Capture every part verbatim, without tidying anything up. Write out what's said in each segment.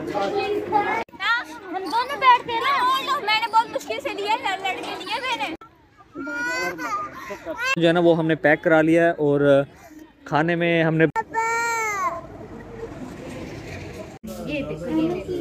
हम दोनों बैठते हैं ना, मैंने बहुत मुश्किल से लिया, लड़के लिए मैंने। जो है ना वो हमने पैक करा लिया है और खाने में हमने ये देखो ये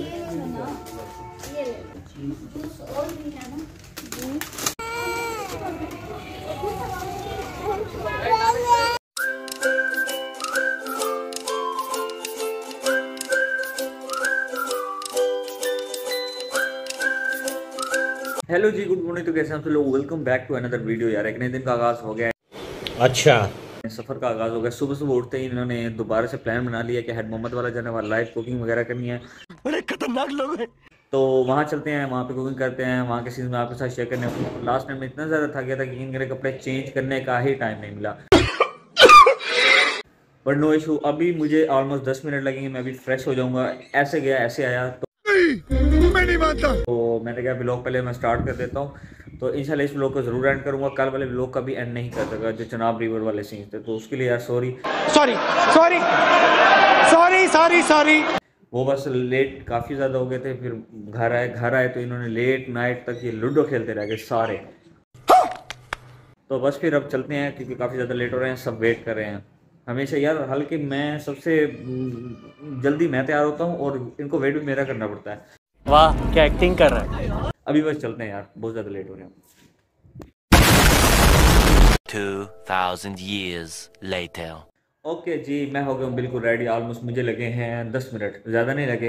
हेलो जी, गुड मॉर्निंग। तो कैसे हम सब लोग, welcome back to another video. यार एक नए दिन का आगाज़ हो गया है। अच्छा, सफ़र का आगाज़ हो गया। सुबह सुबह उठते ही इन्होंने दोबारा से प्लान बना लिया कि हेड मोहम्मद वाला जाने वाला, लाइव कुकिंग वगैरह करनी है। बड़े खतरनाक लोग हैं। तो वहाँ चलते हैं, वहाँ पे कुकिंग करते हैं, वहाँ के सीन में आपके साथ शेयर करने। लास्ट टाइम में इतना ज़्यादा थक गया था कि मेरे कपड़े चेंज करने का ही टाइम नहीं मिला। बट नो इशू, अभी मुझे ऑलमोस्ट दस मिनट लगेंगे, मैं अभी फ्रेश हो जाऊँगा। ऐसे गया ऐसे आया, तो मैं नहीं मानता। तो मैंने कहा व्लॉग पहले मैं स्टार्ट कर देता हूँ। तो इंशाल्लाह इस व्लॉग को जरूर एंड करूँगा। कल वाले व्लॉग का भी एंड नहीं कर सका, जो चनाब रिवर वाले सीन थे, तो उसके लिए यार sorry sorry sorry sorry sorry sorry वो बस लेट काफ़ी ज़्यादा हो गए थे। फिर घर आए घर आए तो इन्होंने लेट नाइट तक ये लूडो खेलते रह गए सारे। तो बस फिर अब चलते हैं, क्योंकि काफ़ी ज़्यादा लेट हो रहे हैं, सब वेट कर रहे हैं हमेशा। यार हालांकि मैं सबसे जल्दी मैं तैयार होता हूँ और इनको वेट भी मेरा करना पड़ता है। वाह क्या एक्टिंग कर रहा है। अभी बस चलते हैं यार, बहुत ज़्यादा लेट हो रहे हैं। two thousand years later. Okay जी, मैं हो गया हूँ बिल्कुल रेडी। ऑलमोस्ट मुझे लगे हैं दस मिनट, ज़्यादा नहीं लगे।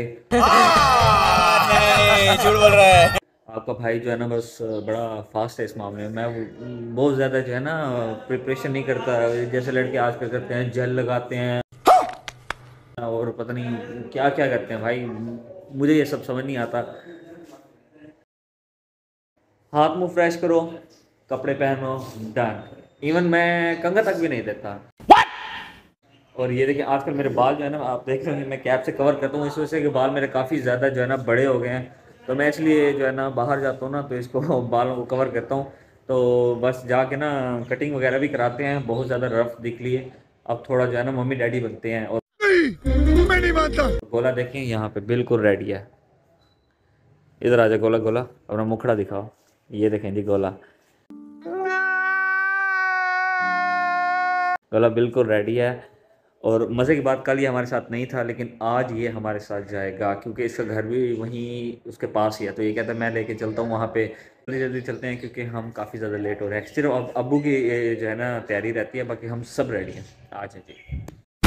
झूठ बोल रहा है। आपका भाई जो है ना बस बड़ा फास्ट है इस मामले में। मैं बहुत ज़्यादा जो है ना प्रिपरेशन नहीं करता, जैसे लड़के आजकल करते हैं, जेल लगाते हैं और पता नहीं क्या क्या करते हैं। भाई मुझे ये सब समझ नहीं आता। हाथ मुंह फ्रेश करो, कपड़े पहनो, डन। इवन मैं कंघा तक भी नहीं देता। और ये देखिए आजकल मेरे बाल जो है ना, आप देख रहे हैं मैं कैप से कवर करता हूँ, इस वजह से कि बाल मेरे काफ़ी ज़्यादा जो है ना बड़े हो गए हैं। तो मैं इसलिए जो है ना बाहर जाता हूँ ना, तो इसको बालों को कवर करता हूँ। तो बस जाके ना कटिंग वगैरह भी कराते हैं, बहुत ज़्यादा रफ दिख लिए। अब थोड़ा जो है ना मम्मी डैडी बनते हैं। और मैं नहीं मानता। गोला देखें यहाँ पे बिल्कुल रेडी है। इधर आ जाए गोला, गोला अपना मुखड़ा दिखाओ। ये देखें जी गोला, गोला बिल्कुल रेडी है। और मज़े की बात, कल ये हमारे साथ नहीं था, लेकिन आज ये हमारे साथ जाएगा, क्योंकि इसका घर भी वहीं उसके पास ही है। तो ये कहता है मैं लेके चलता हूँ वहाँ पे। जल्दी जल्दी चलते हैं, क्योंकि हम काफ़ी ज़्यादा लेट हो रहे हैं। सिर्फ अब अब्बू की जो है ना तैयारी रहती है, बाकी हम सब रेडी हैं। आज है जी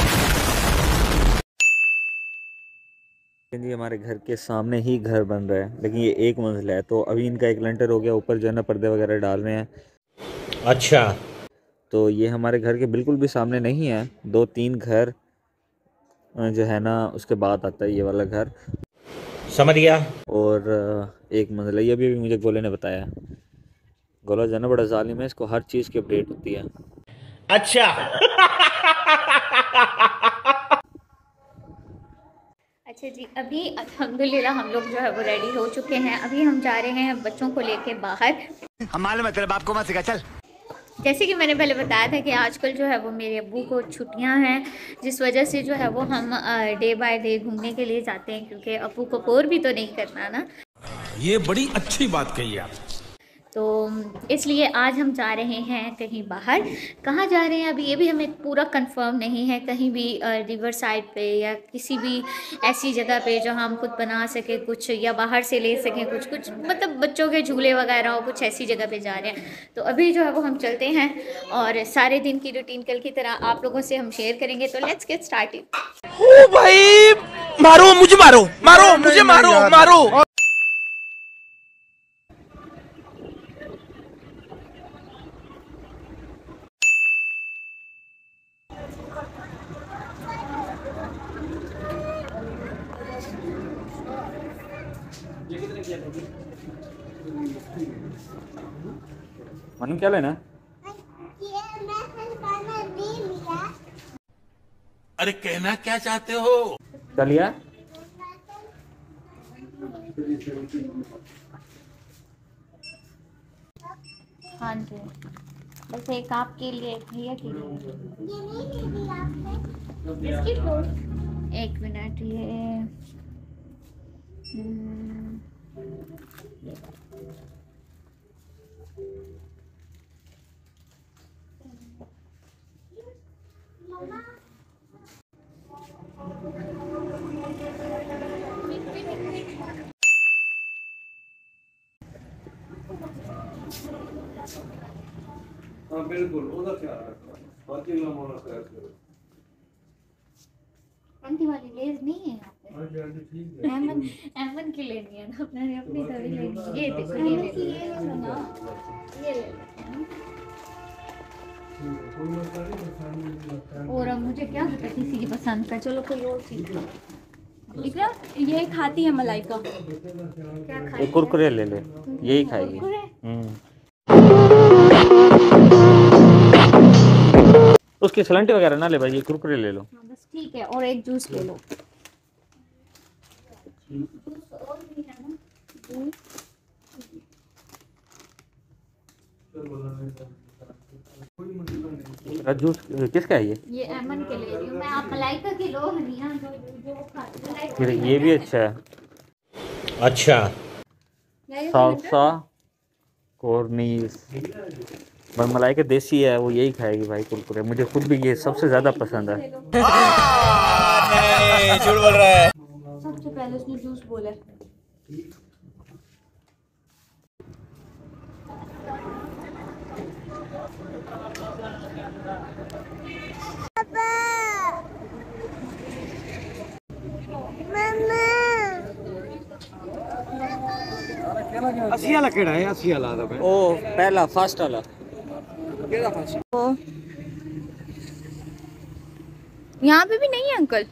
जी हमारे घर के सामने ही घर बन रहा है, लेकिन ये एक मंजिल है। तो अभी इनका एक लंटर हो गया, ऊपर जो है ना पर्दे वगैरह डाल रहे हैं। अच्छा, तो ये हमारे घर के बिल्कुल भी सामने नहीं है, दो तीन घर जो है ना उसके बाद आता है ये वाला घर। समझ गया। और एक मंजिल है, ये भी, भी मुझे गोले ने बताया। गोला जो है ना बड़ा जालिम है, इसको हर चीज़ की अपडेट होती है। अच्छा अच्छा जी, अभी अल्हम्दुलिल्लाह हम लोग जो है वो रेडी हो चुके हैं। अभी हम जा रहे हैं बच्चों को लेके बाहर। हम मालूम है तेरे बाप को मत सिखा, चल। जैसे कि मैंने पहले बताया था कि आजकल जो है वो मेरे अब्बू को छुट्टियां हैं, जिस वजह से जो है वो हम डे बाय डे घूमने के लिए जाते हैं, क्योंकि अब्बू को बोर भी तो नहीं करना ना। ये बड़ी अच्छी बात कही आप। तो इसलिए आज हम जा रहे हैं कहीं बाहर। कहाँ जा रहे हैं अभी ये भी हमें पूरा कंफर्म नहीं है। कहीं भी रिवर साइड पे या किसी भी ऐसी जगह पे जो हम खुद बना सके कुछ, या बाहर से ले सकें कुछ कुछ, मतलब बच्चों के झूले वगैरह हो, कुछ ऐसी जगह पे जा रहे हैं। तो अभी जो है वो हम चलते हैं और सारे दिन की रूटीन कल की तरह आप लोगों से हम शेयर करेंगे। तो लेट्स गेट स्टार्टेड। ओ भाई मारो मुझे, मारो मारो मुझे, मारो मारो। मनु क्या लेना? अरे कहना क्या चाहते हो? चलिए हाँ जी, बस एक आपके लिए, एक भैया के लिए। बिस्किट लो, एक मिनट। ये हाँ बिल्कुल ਉਹਦਾ ਖਿਆਲ ਰੱਖਣਾ ਬਾਕੀ ਨਾ ਮੋਨਾ ਕਰ ਕਰੋ अंटी वाली लेज नहीं है यहाँ पे। हाँ जल्दी ठीक है एमन एमन की लेनी है ना, अपने अपनी तभी लेनी है। ये देखो ये देखो ये ले लो ना, ये ले लो। कोई मसला नहीं पसंद नहीं लगता है और अब मुझे क्या पता किसी की पसंद का, चलो कोई और चीज। इकरा ये खाती है मलाइका। क्या ये खाएगी? कुरकुरे ले ले, यही खाएगी। कुरकुरे? हम्म। उसकी सलंटी वगैरह ना ले भाई, ये कुरकुरे ले लो। हाँ बस ठीक है, और एक जूस ले लो। और भी है ना जूस किसका है ये? ये एमन के ले रही हूँ मैं, आप मलाइका के लो हनिया जो जो खाते हैं। फिर ये भी अच्छा है। अच्छा सालसा कॉर्निस पर मलाइका देसी है, वो यही खाएगी भाई कुरकुरे। मुझे खुद भी ये सबसे ज़्यादा पसंद है। नहीं झूठ बोल रहा है। सबसे पहले उसने जूस बोला। अस्सी वाला केड़ा है? अस्सी वाला तो ओ पहला फर्स्ट वाला यहाँ पे भी नहीं है अंकल,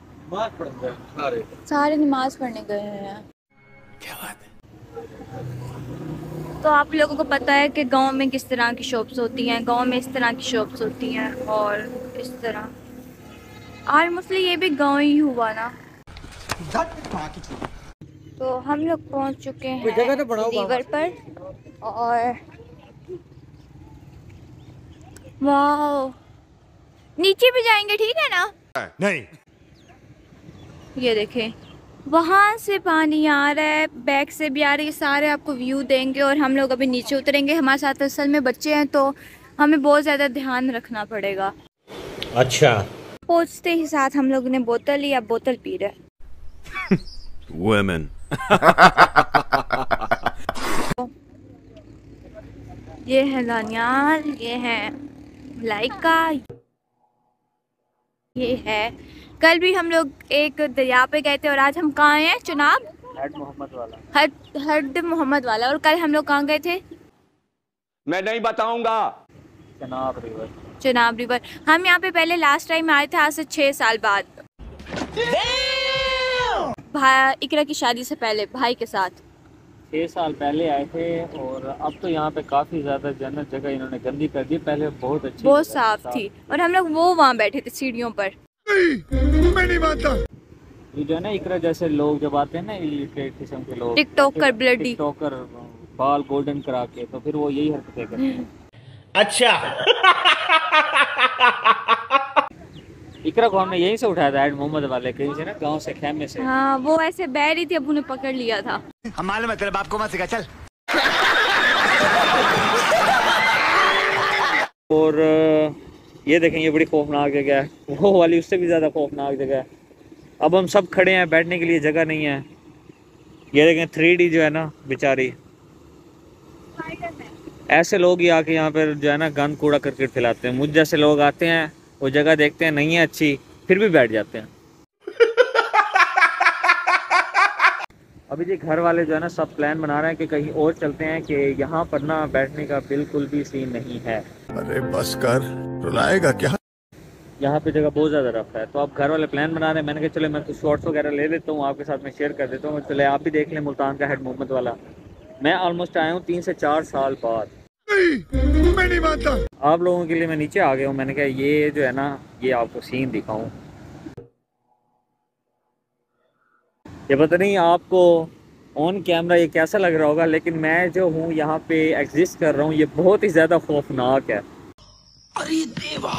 सारे नमाज पढ़ने गए हैं। क्या बात है। तो आप लोगों को पता है कि गांव में किस तरह की शॉप्स होती हैं, गांव में इस तरह की शॉप्स होती हैं और इस तरह। और मोस्टली ये भी गांव ही हुआ ना। तो हम लोग पहुंच चुके हैं रिवर पर और वाह, नीचे भी जाएंगे ठीक है ना? नहीं ये देखें वहाँ से पानी आ रहा है, बैक से भी आ रही है, सारे आपको व्यू देंगे। और हम लोग अभी नीचे उतरेंगे। हमारे साथ असल में बच्चे हैं तो हमें बहुत ज़्यादा ध्यान रखना पड़ेगा। अच्छा पहुँचते ही साथ हम लोग ने बोतल ली, अब बोतल पी रहे। वुमेन ये है दानियाल, ये है मलाइका, ये है। कल भी हम लोग एक दरिया पे गए थे और आज हम कहाँ हैं? चुनाब हड मोहम्मद वाला। हड हड मोहम्मद वाला। और कल हम लोग कहाँ गए थे? मैं नहीं बताऊंगा। चनाब रिवर। चुनाब रिवर। हम यहाँ पे पहले लास्ट टाइम आए थे आज से छः साल बाद, भाई इकरा की शादी से पहले भाई के साथ। छः साल पहले आए थे और अब तो यहाँ पे काफ़ी ज़्यादा जन्नत जगह इन्होंने गंदी कर दी। पहले बहुत अच्छी बहुत जगह साफ थी और हम लोग वो वहाँ बैठे थे सीढ़ियों पर। मैं नहीं मानता। ये जो है ना इकरा जैसे लोग जब आते हैं ना, इलिटरेट किस्म के लोग, टिकटॉकर ब्लडी टिकटॉकर बाल गोल्डन करा के, तो फिर वो यही हरकतें करते हैं। अच्छा इकरा को हमने यहीं से उठाया था, एड मोहम्मद वाले कहीं से ना, गांव से, खेमे से। हाँ वो ऐसे बह रही थी, अबू ने पकड़ लिया था। हम मालूम है तेरे बाप को मत सिखा, चल। और ये देखें, ये बड़ी खौफनाक जगह है, वो वाली उससे भी ज़्यादा खौफनाक जगह है। अब हम सब खड़े हैं, बैठने के लिए जगह नहीं है। ये देखें थ्री डी जो है ना बेचारी, ऐसे लोग ही आके यहाँ पर जो है ना गंद कूड़ा करकट फैलाते हैं। मुझ जैसे लोग आते हैं, वो जगह देखते हैं नहीं है अच्छी, फिर भी बैठ जाते हैं। अभी जी घर वाले जो है ना सब प्लान बना रहे हैं कि कहीं और चलते हैं, कि यहाँ पर ना बैठने का बिल्कुल भी सीन नहीं है। अरे बस कर, रुलाएगा क्या? यहाँ पे जगह बहुत ज़्यादा रफ है। तो अब घर वाले प्लान बना रहे हैं। मैंने कहा चले मैं कुछ शॉर्ट्स वगैरह ले लेता हूँ, आपके साथ में शेयर कर देता हूँ। चले आप भी देख लें मुल्तान का हेड मोहम्मद वाला। मैं ऑलमोस्ट आया हूँ तीन से चार साल बाद। नहीं, मैं नहीं मानता। आप लोगों के लिए मैं नीचे आ गया हूँ। मैंने कहा ये जो है ना, ये आपको सीन दिखाऊं। ये पता नहीं आपको ऑन कैमरा ये कैसा लग रहा होगा, लेकिन मैं जो हूँ यहाँ पे एग्जिस्ट कर रहा हूँ, ये बहुत ही ज़्यादा खौफनाक है। अरे देवा,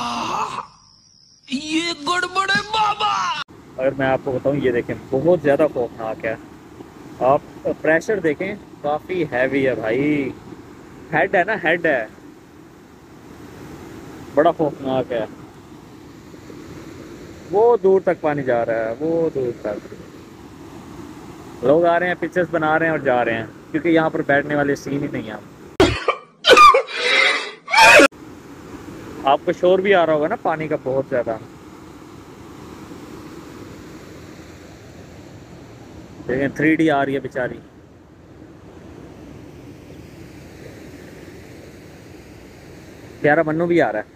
ये गड़बड़ है बाबा। अगर मैं आपको बताऊँ, ये देखें बहुत ज़्यादा खौफनाक है। आप प्रेशर देखें, काफ़ी हैवी है भाई। हेड है ना, हेड है, बड़ा खौफनाक है। वो दूर तक पानी जा रहा है, वो दूर तक। लोग आ रहे हैं, पिक्चर्स बना रहे हैं और जा रहे हैं, क्योंकि यहाँ पर बैठने वाले सीन ही नहीं है। आपको शोर भी आ रहा होगा ना पानी का, बहुत ज़्यादा। देखें थ्री डी आ रही है बेचारी। प्यारा मन्नू भी आ रहा है।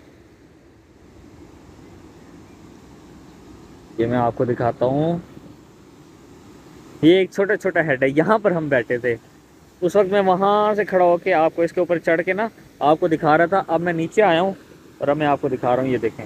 ये मैं आपको दिखाता हूँ, ये एक छोटा छोटा हेड है। यहाँ पर हम बैठे थे उस वक्त, मैं वहाँ से खड़ा होके आपको इसके ऊपर चढ़ के ना आपको दिखा रहा था। अब मैं नीचे आया हूँ और अब मैं आपको दिखा रहा हूँ, ये देखें।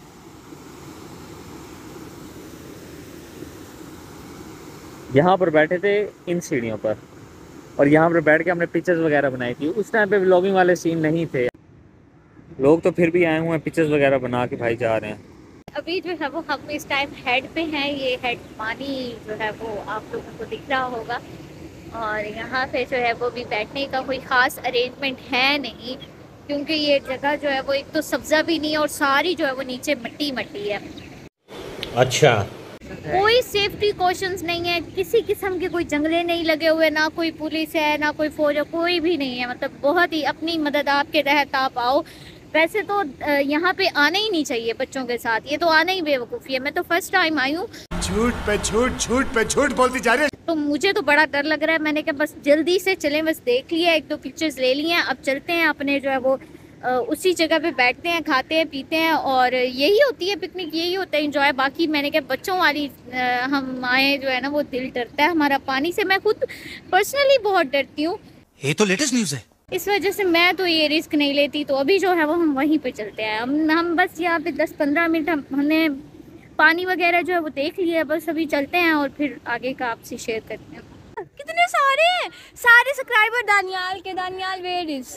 यहाँ पर बैठे थे इन सीढ़ियों पर, और यहाँ पर बैठ के हमने पिक्चर्स वगैरह बनाई थी। उस टाइम पे व्लॉगिंग वाले सीन नहीं थे। लोग तो फिर भी आए हुए हैं, पिक्चर्स वगैरह बना के भाई जा रहे हैं। अभी जो है वो हम इस टाइम हेड पे हैं। ये हेड पानी जो है वो आप लोगों को दिख रहा होगा, और यहाँ पे जो है वो भी बैठने का कोई ख़ास अरेंजमेंट है नहीं, क्योंकि ये जगह जो है वो एक तो सब्ज़ा भी नहीं है और सारी जो है वो नीचे मिट्टी मिट्टी है। अच्छा, कोई सेफ्टी कॉशंस नहीं है, किसी किस्म के कोई जंगले नहीं लगे हुए, ना कोई पुलिस है ना कोई फौज है, कोई भी नहीं है। मतलब बहुत ही अपनी मदद आपके तहत आप आओ। वैसे तो यहाँ पे आना ही नहीं चाहिए बच्चों के साथ, ये तो आना ही बेवकूफ़ी है। मैं तो फर्स्ट टाइम आई हूँ। झूठ पे झूठ, झूठ पे झूठ बोलती जा रही है। तो मुझे तो बड़ा डर लग रहा है। मैंने कहा बस जल्दी से चलें, बस देख लिया, एक दो पिक्चर्स ले लिए हैं, अब चलते हैं अपने जो है वो उसी जगह पे बैठते हैं, खाते हैं, पीते हैं। और यही होती है पिकनिक, यही होता है इंजॉय। बाकी मैंने कहा बच्चों वाली हम आए जो है ना वो दिल डरता है हमारा पानी से। मैं खुद पर्सनली बहुत डरती हूँ, ये तो लेटेस्ट न्यूज़ है। इस वजह से मैं तो ये रिस्क नहीं लेती। तो अभी जो है वो हम वहीं पे चलते हैं। हम हम बस यहाँ पे दस पंद्रह मिनट हम हमने पानी वगैरह जो है वो देख लिया, बस अभी चलते हैं और फिर आगे का आपसे शेयर करते हैं। कितने सारे हैं, सारे सब्सक्राइबर दानियाल के। Daniyal where is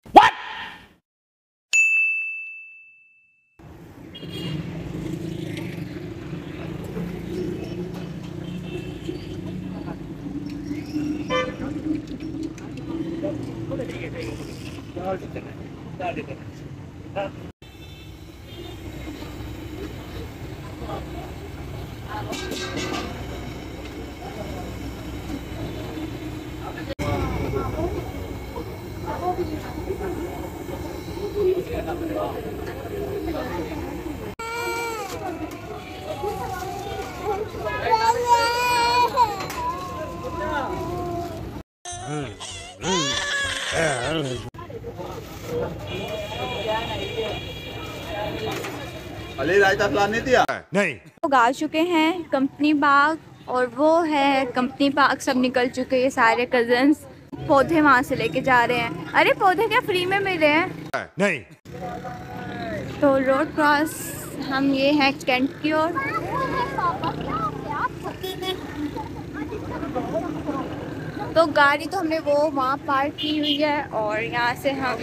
Ali raita plan नहीं दिया नहीं। लोग आ चुके हैं कंपनी बाग, और वो है कंपनी बाग। सब निकल चुके हैं सारे कजन्स। पौधे वहाँ से लेके जा रहे हैं। अरे पौधे क्या फ्री में मिल रहे हैं? नहीं। तो रोड क्रॉस हम ये हैं कैंट की ओर। तो गाड़ी तो हमने वो वहाँ पार्क की हुई है, और यहाँ से हम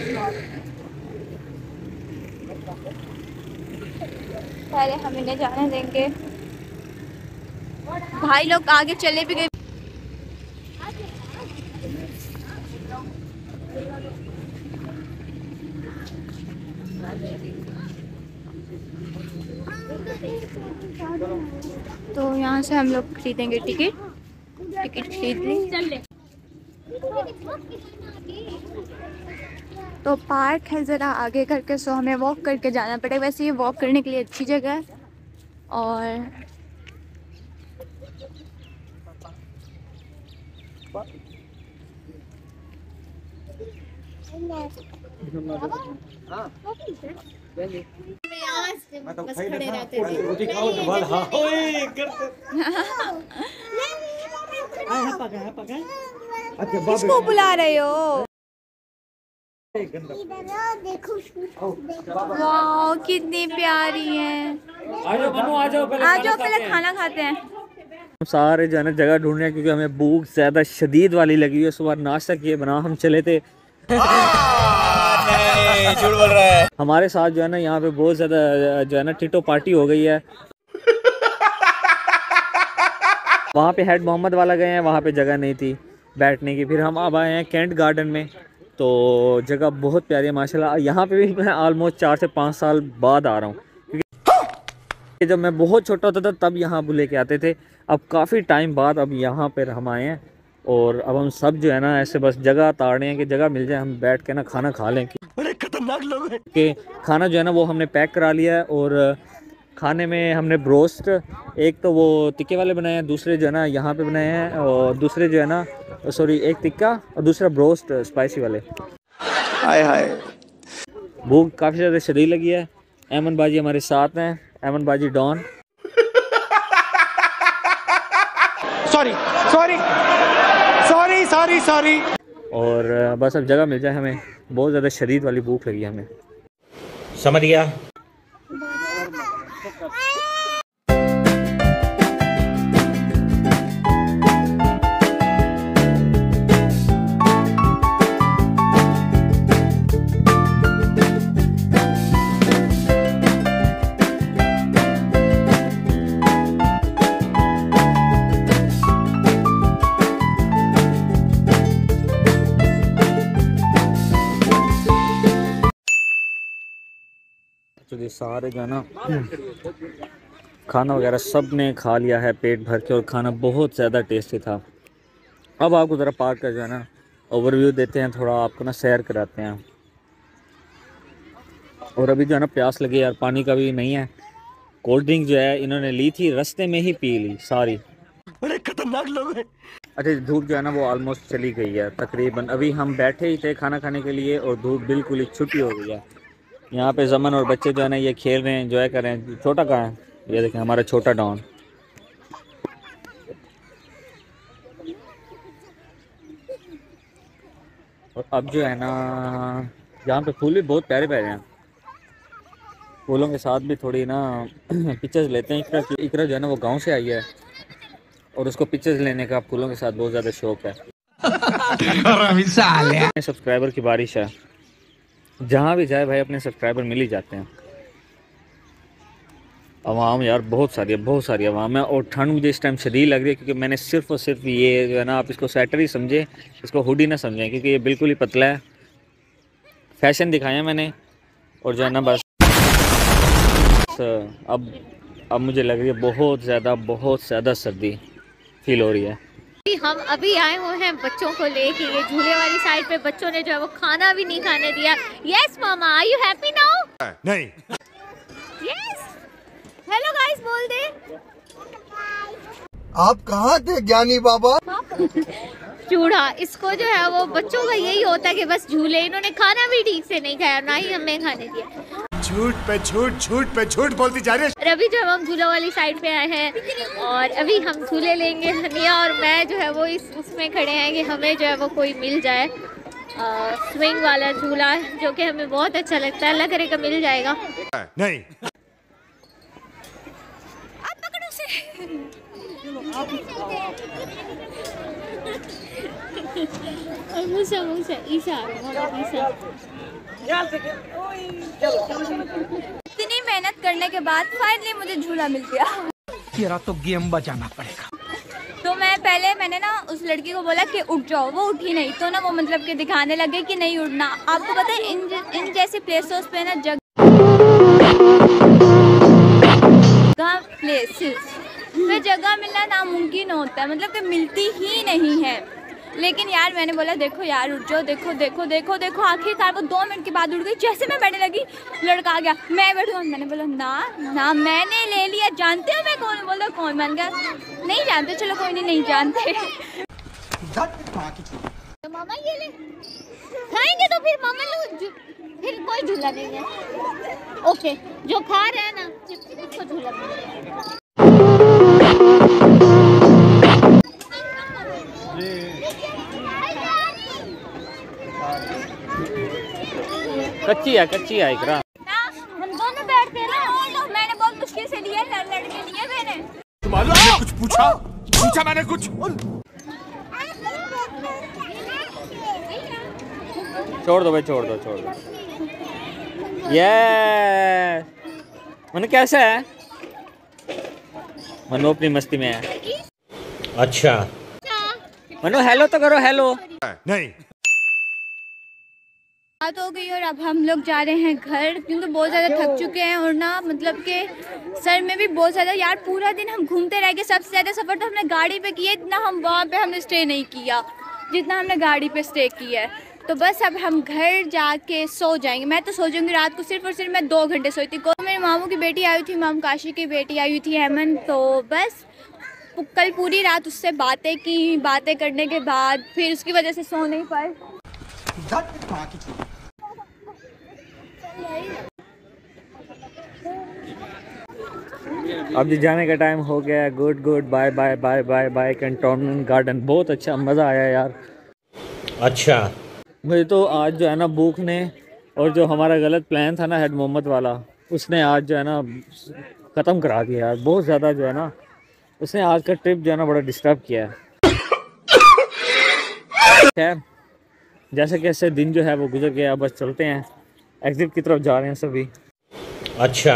पहले हम इन्हें जाने देंगे। भाई लोग आगे चले भी गए। तो यहाँ से हम लोग खरीदेंगे टिकट। टिकट खरीद ली। तो पार्क है ज़रा आगे करके, सो हमें वॉक करके जाना पड़ेगा। वैसे ये वॉक करने के लिए अच्छी जगह है। और बस खड़े रहते थे। किसको बुला रहे हो? वाह कितनी प्यारी है। आ जाओ मनु, आ जाओ पहले आ जाओ पहले खाना खाते हैं। हम सारे जो है ना जगह ढूंढ रहे हैं, क्योंकि हमें भूख ज़्यादा शदीद वाली लगी है। सुबह नाश्ता किए बना हम चले थे। नहीं, झूठ बोल रहा है। हमारे साथ जो है ना यहाँ पे बहुत ज़्यादा जो है ना टिटो पार्टी हो गई है। वहाँ पे हेड मोहम्मद वाला गए हैं, वहाँ पे जगह नहीं थी बैठने की। फिर हम अब आए हैं कैंट गार्डन में, तो जगह बहुत प्यारी है माशाल्लाह। यहाँ पे भी मैं ऑलमोस्ट चार से पाँच साल बाद आ रहा हूँ, क्योंकि जब मैं बहुत छोटा होता था तब यहाँ बुले के आते थे। अब काफ़ी टाइम बाद अब यहाँ पर हम आए हैं, और अब हम सब जो है ना ऐसे बस जगह ताड़ रहे हैं कि जगह मिल जाए, हम बैठ के ना खाना खा लें। बड़े खतरनाक लोग हैं। कि खाना जो है ना वो हमने पैक करा लिया है, और खाने में हमने ब्रोस्ट, एक तो वो टिक्के वाले बनाए हैं, दूसरे जो है ना यहाँ पे बनाए हैं, और दूसरे जो है ना सॉरी एक टिक्का और दूसरा ब्रोस्ट स्पाइसी वाले। हाय हाय, भूख काफ़ी ज़्यादा शरीर लगी है। अहमद बाजी हमारे साथ हैं, अहमद बाजी don. Sorry sorry sorry sorry sorry. और बस अब जगह मिल जाए, हमें बहुत ज़्यादा शदीद वाली भूख लगी है हमें। समझ गया। तो सारे जो है ना खाना वगैरह सब ने खा लिया है पेट भर के, और खाना बहुत ज़्यादा टेस्टी था। अब आपको ज़रा पार्क का जो है ना ओवरव्यू देते हैं, थोड़ा आपको ना सैर कराते हैं। और अभी जो है ना प्यास लगी यार, पानी का भी नहीं है। कोल्ड ड्रिंक जो है इन्होंने ली थी, रास्ते में ही पी ली सारी। बड़े खतरनाक लोग हैं। अच्छा, धूप जो है ना वो ऑलमोस्ट चली गई है तकरीबन। अभी हम बैठे ही थे खाना खाने के लिए, और धूप बिल्कुल ही छुट्टी हो गई है। यहाँ पे जमन और बच्चे जो है ना ये खेल रहे हैं, एंजॉय कर रहे हैं। छोटा कहाँ है, ये देखें हमारा छोटा डॉन। और अब जो है ना यहाँ पे फूल भी बहुत प्यारे प्यारे हैं, फूलों के साथ भी थोड़ी ना पिक्चर्स लेते हैं। इकरा इकरा जो है ना वो गांव से आई है, और उसको पिक्चर्स लेने का फूलों के साथ बहुत ज़्यादा शौक है। सब्सक्राइबर की बारिश है, जहाँ भी जाए भाई अपने सब्सक्राइबर मिल ही जाते हैं। आवाम यार बहुत सारी है, बहुत सारी आवाम है। और ठंड मुझे इस टाइम शदीद लग रही है, क्योंकि मैंने सिर्फ और सिर्फ ये जो है ना, आप इसको स्वेटर ही समझे, इसको हुडी ना समझें, क्योंकि ये बिल्कुल ही पतला है। फैशन दिखाया मैंने, और जो है ना बस अब अब मुझे लग रही है बहुत ज़्यादा बहुत ज़्यादा सर्दी फील हो रही है। हम अभी आए हुए हैं बच्चों को लेके, ये झूले वाली साइड पे बच्चों ने जो है वो खाना भी नहीं खाने दिया। यस मामा, आर यू हैप्पी नाउ? नहीं। यस, हेलो गाइस बोल दे। आप कहाँ थे ज्ञानी बाबा? चूड़ा, इसको जो है वो बच्चों का यही होता है कि बस झूले, इन्होंने खाना भी ठीक से नहीं खाया, ना ही हमें खाने दिया। झूठ पे झूठ, झूठ पे झूठ बोलती जा रही है। अभी जब हम झूला वाली साइड पे आए हैं, और अभी हम झूले लेंगे। हनिया और मैं जो है वो इस उसमें खड़े हैं कि हमें जो है वो कोई मिल जाए स्विंग वाला झूला, जो कि हमें बहुत अच्छा लगता है। अल्लाह करेगा मिल जाएगा। नहीं। आप पकड़ो उसे। और मूसा मूसा ईसा ईसा इतनी मेहनत करने के बाद फाइनली मुझे झूला मिल गया। तेरा तो गेम बजाना पड़ेगा। तो मैं पहले मैंने ना उस लड़की को बोला कि उठ जाओ, वो उठी नहीं, तो ना वो मतलब कि दिखाने लगे कि नहीं उठना। आपको पता है इन इन जैसी प्लेसेस पे ना जगह प्लेसेस पे जगह मिलना नामुमकिन होता है, मतलब कि मिलती ही नहीं है। लेकिन यार मैंने बोला देखो यार उठ जाओ, देखो देखो देखो देखो, आखिरकार वो दो मिनट के बाद उठ गई। जैसे मैं बैठने लगी लड़का आ गया, मैं बैठूँ, मैंने बोला ना ना मैंने ले लिया, जानते हो मैं कौन? बोला कौन? मान गया नहीं जानते, चलो कोई नहीं नहीं जानते। तो मामा ये ले खाएंगे, तो फिर मामा लोग फिर कोई झूला नहीं है। ओके, जो खा रहे हैं ना उसको झूला मिलेगा। कच्ची है कच्ची है इकरा। ना हम दोनों बैठते हैं ना, तो मैंने बहुत मुश्किल से लिया, लड़ लड़ के लिए मैंने। मालूम है कुछ पूछा पूछा मैंने कुछ। छोड़ दो भाई, छोड़ दो छोड़ दो। ये मनु कैसा है? मनु अपनी मस्ती में है। अच्छा मनो हेलो तो करो, हेलो। नहीं। बात हो गई और अब हम लोग जा रहे हैं घर, क्योंकि बहुत ज़्यादा थक चुके हैं और ना मतलब कि सर में भी बहुत ज़्यादा, यार पूरा दिन हम घूमते रह गए। सबसे ज़्यादा सफ़र तो हमने गाड़ी पे किया, इतना हम वहाँ पे हमने स्टे नहीं किया जितना हमने गाड़ी पे स्टे किया है। तो बस अब हम घर जाके सो जाएंगे। मैं तो सो जाऊंगी रात को, सिर्फ और सिर्फ मैं दो घंटे सोई थी। मेरे मामू की बेटी आई थी, मामू काशी की बेटी आई हुई थी हेमन। तो बस कल पूरी रात उससे बातें की, बातें करने के बाद फिर उसकी वजह से सो नहीं पाए। अब जी जाने का टाइम हो गया। Good good bye bye bye bye bye cantonment garden. बहुत अच्छा, मज़ा आया यार। अच्छा मुझे तो आज जो है ना भूख ने, और जो हमारा गलत प्लान था ना हेड मोहम्मद वाला, उसने आज जो है ना ख़त्म करा दिया यार। बहुत ज़्यादा जो है ना उसने आज का ट्रिप जो है ना बड़ा डिस्टर्ब किया है। खैर जैसे कैसे दिन जो है वो गुजर गया, बस चलते हैं, एग्ज़िट की तरफ जा रहे हैं सभी। अच्छा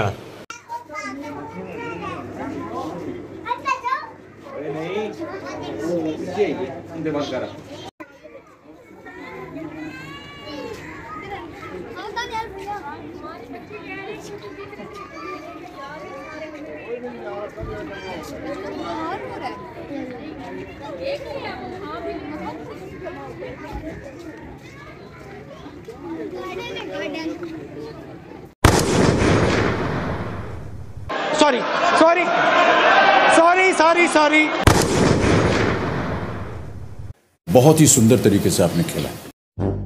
sorry sorry sorry sorry sorry बहुत ही सुंदर तरीके से आपने खेला।